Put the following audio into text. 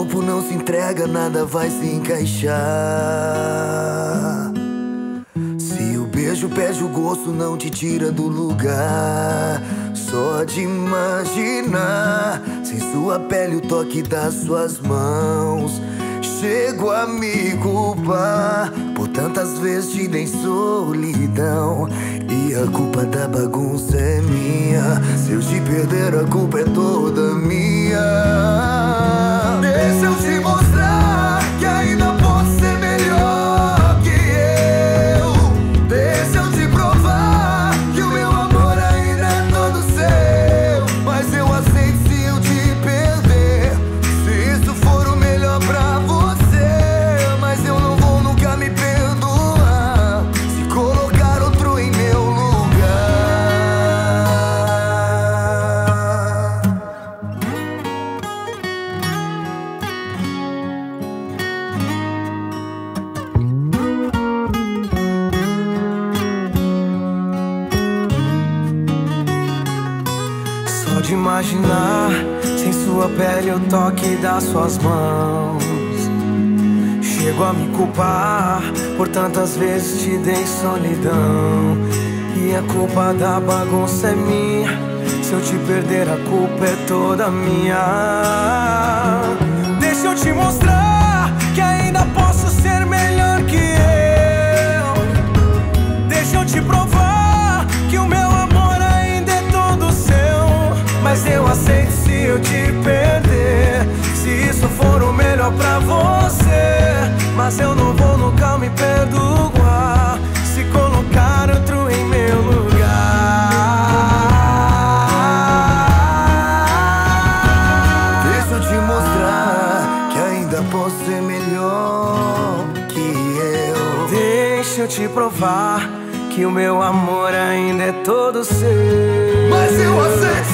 corpo não se entrega, nada vai se encaixar. Se o beijo perde o gosto, não te tira do lugar. Só de imaginar, sem sua pele, o toque das suas mãos, chego a me culpar por tantas vezes te dei solidão. E a culpa da bagunça é minha. Se eu te perder, a culpa é toda minha. Deixa eu te mostrar que ainda posso ser melhor que eu. Deixa eu te provar que o meu amor ainda é todo seu. Mas eu aceito se eu te perder, se isso for o melhor pra você. Mas eu não vou nunca me perdoar se colocar outro em meu lugar. Só de imaginar, sem sua pele, o toque das suas mãos, chego a me culpar por tantas vezes te dei solidão. E a culpa da bagunça é minha. Se eu te perder, a culpa é toda minha. Deixa eu te mostrar que ainda posso ser melhor que eu. Deixa eu te provar que o meu amor ainda é todo seu. Mas eu aceito se eu te perder, se isso for o melhor pra você. Mas eu não vou nunca me perdoar se colocar outro em meu lugar. Deixa eu te mostrar que ainda posso ser melhor que eu. Deixa eu te provar que o meu amor ainda é todo seu. Mas eu aceito